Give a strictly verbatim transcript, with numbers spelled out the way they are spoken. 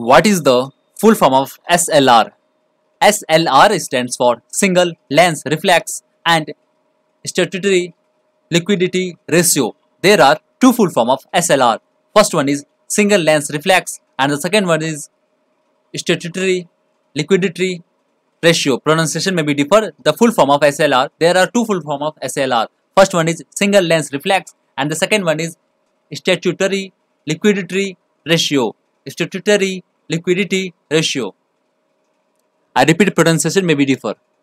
What is the full form of S L R? S L R stands for Single Lens Reflex and Statutory Liquidity Ratio. There are two full form of S L R. First one is Single Lens Reflex and the second one is Statutory Liquidity Ratio. Pronunciation may be differ. The full form of S L R, there are two full form of S L R. First one is Single Lens Reflex and the second one is Statutory Liquidity Ratio. Statutory Liquidity Ratio. I repeat, pronunciation may be differ.